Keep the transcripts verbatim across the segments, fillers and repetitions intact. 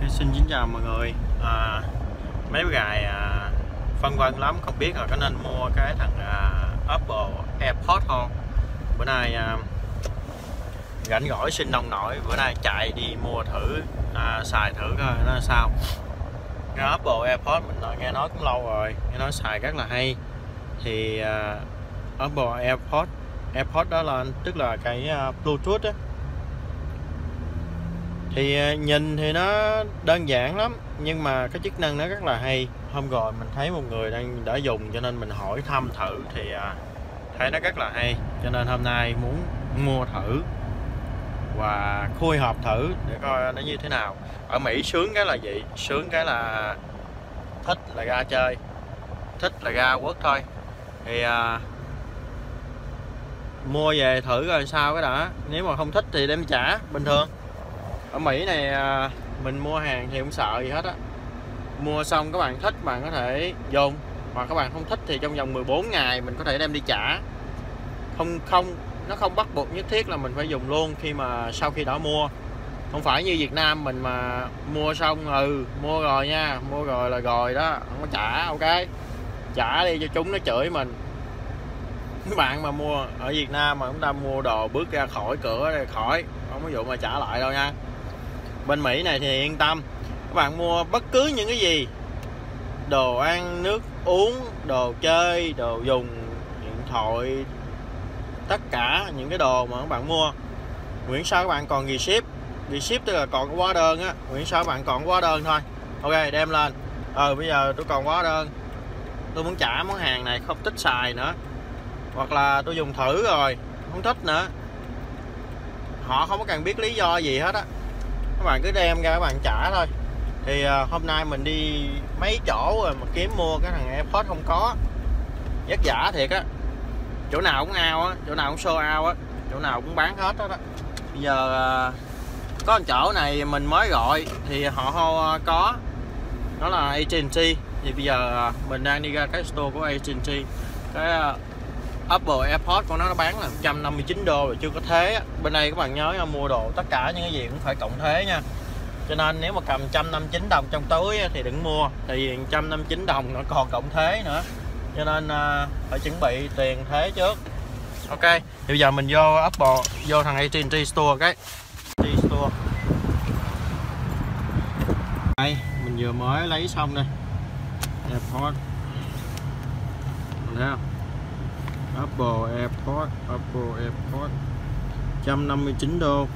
Xin kính chào mọi người. à, Mấy bữa gài à, phân vân lắm, không biết là có nên mua cái thằng à, Apple AirPods không. Bữa nay à, rảnh rỗi xin nông nổi, bữa nay chạy đi mua thử, à, xài thử coi nó sao. Cái Apple AirPods mình nghe nói cũng lâu rồi, nghe nói xài rất là hay. Thì à, Apple AirPods AirPods đó là tức là cái uh, Bluetooth á. Thì nhìn thì nó đơn giản lắm, nhưng mà cái chức năng nó rất là hay. Hôm rồi mình thấy một người đang đã dùng cho nên mình hỏi thăm thử, thì à, thấy nó rất là hay, cho nên hôm nay muốn mua thử và khui hộp thử để coi nó như thế nào. Ở Mỹ sướng cái là gì? Sướng cái là thích là ra chơi, thích là ra quất thôi. Thì à, mua về thử rồi sao cái đã. Nếu mà không thích thì đem trả bình thường. Ở Mỹ này mình mua hàng thì không sợ gì hết á. Mua xong các bạn thích bạn có thể dùng, mà các bạn không thích thì trong vòng mười bốn ngày mình có thể đem đi trả. Không không nó không bắt buộc nhất thiết là mình phải dùng luôn khi mà sau khi đã mua. Không phải như Việt Nam mình mà mua xong ừ mua rồi nha, mua rồi là rồi đó, không có trả. Ok, trả đi cho chúng nó chửi mình. Các bạn mà mua ở Việt Nam mà chúng ta mua đồ bước ra khỏi cửa thì khỏi, không có vụ mà trả lại đâu nha. Bên Mỹ này thì yên tâm, các bạn mua bất cứ những cái gì, đồ ăn, nước uống, đồ chơi, đồ dùng, điện thoại, tất cả những cái đồ mà các bạn mua, miễn sao các bạn còn ship, ship tức là còn có hóa đơn á, miễn sao các bạn còn hóa đơn thôi. Ok, đem lên. Ờ bây giờ tôi còn hóa đơn, tôi muốn trả món hàng này, không thích xài nữa, hoặc là tôi dùng thử rồi không thích nữa, họ không có cần biết lý do gì hết á, các bạn cứ đem ra các bạn trả thôi. Thì uh, hôm nay mình đi mấy chỗ rồi mà kiếm mua cái thằng AirPods không có, vất vả thiệt á. Chỗ nào cũng out á, chỗ nào cũng show out á, chỗ nào cũng bán hết đó. Bây giờ uh, có một chỗ này mình mới gọi thì họ uh, có, đó là a tê and tê. Thì bây giờ uh, mình đang đi ra cái store của a tê and tê. Cái uh, Apple AirPods của nó, nó bán là một trăm năm mươi chín đô rồi, chưa có thế. Bên đây các bạn nhớ mua đồ tất cả những cái gì cũng phải cộng thế nha. Cho nên nếu mà cầm một trăm năm mươi chín đồng trong túi thì đừng mua, thì một trăm năm mươi chín đồng nó còn cộng thế nữa. Cho nên uh, phải chuẩn bị tiền thế trước. Ok, thì bây giờ mình vô Apple, vô thằng a tê and tê Store cái a tê Store. Đây, mình vừa mới lấy xong đây. AirPods. Mình thấy không? Apple AirPods, Apple AirPods một trăm năm mươi chín đô.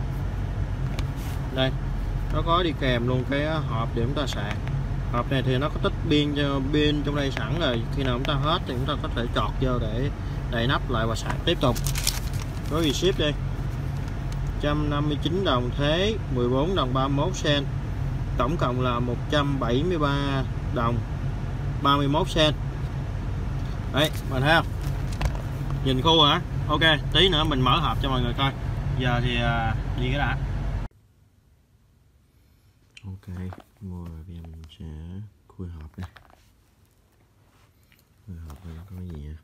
Đây, nó có đi kèm luôn cái hộp để chúng ta sạc. Hộp này thì nó có tích pin cho pin trong đây sẵn rồi, khi nào chúng ta hết thì chúng ta có thể chọt vô để đậy nắp lại và sạc tiếp tục. Có gì ship đi. một trăm năm mươi chín đồng thế, mười bốn đồng ba mươi mốt cent. Tổng cộng là một trăm bảy mươi ba đồng ba mươi mốt cent. Đấy, mình thấy không? Nhìn khu hả? Ok, tí nữa mình mở hộp cho mọi người coi. Giờ thì uh, đi cái đã. Ok, mua rồi bây giờ mình sẽ khui hộp đây. Khui hộp này có gì à?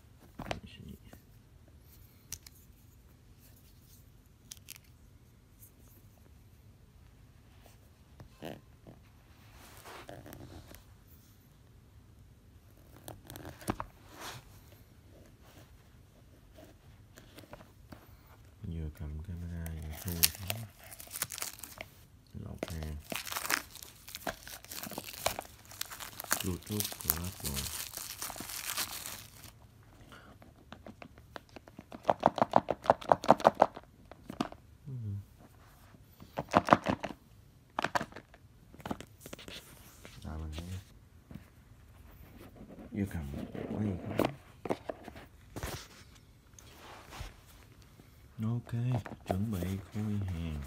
Vừa cầm camera vừa thu lọc hàng Bluetooth của Apple. Rồi mình thấy vừa cầm có gì không? Ok, chuẩn bị khui hàng.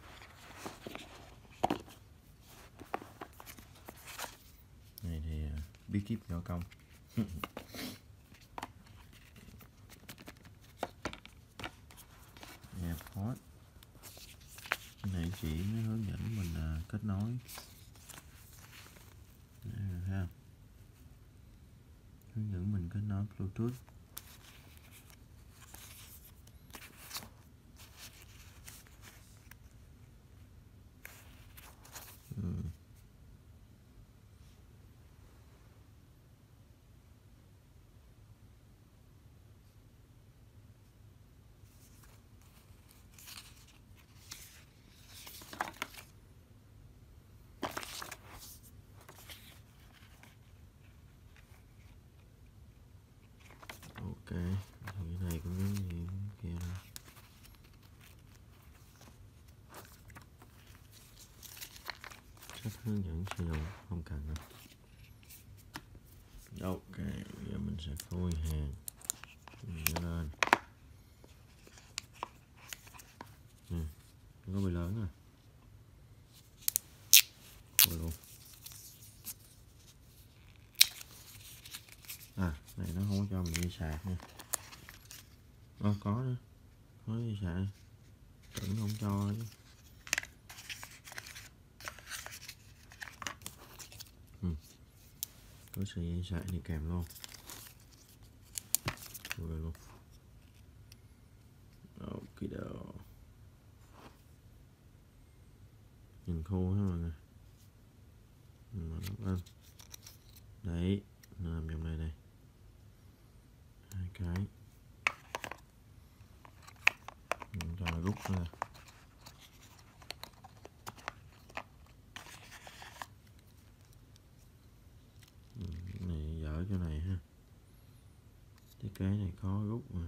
Này thì bí kíp nhỏ công. AirPods. Cái này chỉ nó hướng dẫn mình uh, kết nối. Đây, thấy không? Hướng dẫn mình kết nối Bluetooth. cách hướng dẫn sử dụng không cần đâu. Ok, giờ mình sẽ khui hàng nó lên. Nè, có bị lớn rồi. Khui luôn. À, này nó không có cho mình đi sạc nha. Ờ, có nữa. Có đi sạc. Tưởng không cho chứ. Ừ. Có sợi dây sạc đi kèm luôn. Khui luôn. Ok đâu. Nhìn khô ha mọi người. Mở nó lên. Đấy, nó nằm trong đây này. Hai cái. Mình cho nó rút ra. Cái này dở chỗ này ha. Cái kế này có rút mà.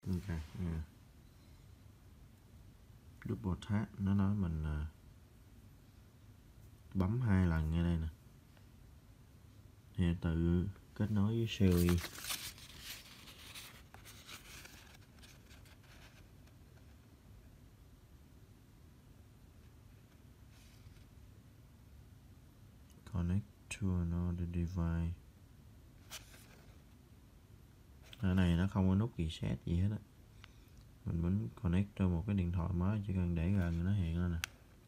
Ok, yeah. Double tap nó nói mình uh, bấm hai lần ngay đây nè thì tự kết nối với Siri. Connect to another device. Cái này nó không có nút reset gì hết á. Mình muốn connect cho một cái điện thoại mới, chỉ cần để gần nó hiện lên nè.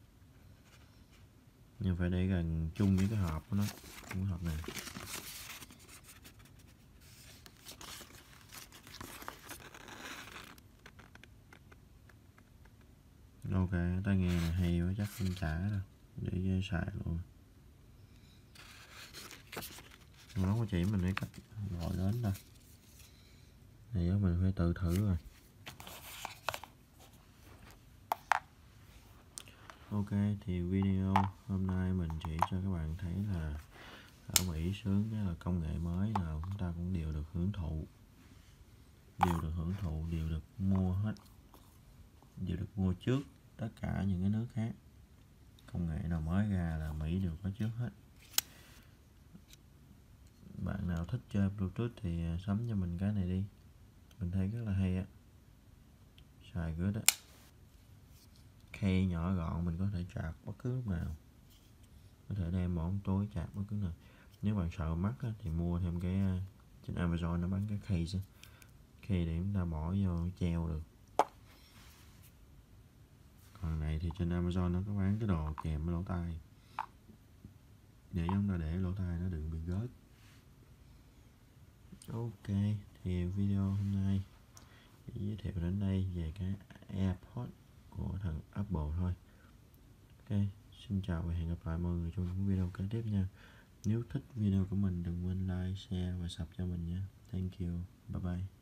Nhưng phải để gần chung với cái hộp của nó, cái hộp này. Ok, tai nghe này hay quá, chắc không trả đâu, để xài luôn. Nó có chỉ mình cái cách gọi đến đâu. Thì mình phải tự thử rồi. Ok, thì video hôm nay mình chỉ cho các bạn thấy là ở Mỹ sướng cái là công nghệ mới nào chúng ta cũng đều được hưởng thụ, đều được hưởng thụ, đều được mua hết, đều được mua trước tất cả những cái nước khác. Công nghệ nào mới ra là Mỹ đều có trước hết. Bạn nào thích chơi Bluetooth thì sắm cho mình cái này đi, mình thấy rất là hay á, xài good á. Key nhỏ gọn, mình có thể chạc bất cứ lúc nào, có thể đem bóng tối chạc bất cứ nào. Nếu bạn sợ mắc á, thì mua thêm cái trên Amazon nó bán cái case á, case để chúng ta bỏ vô treo được. Còn này thì trên Amazon nó có bán cái đồ kèm với lỗ tai, để chúng ta để lỗ tai nó đừng bị rớt. Ok, thì video hôm nay giới thiệu đến đây về cái AirPods của thằng Apple thôi. Ok, xin chào và hẹn gặp lại mọi người trong những video kế tiếp nha. Nếu thích video của mình đừng quên like, share và sub cho mình nha. Thank you, bye bye.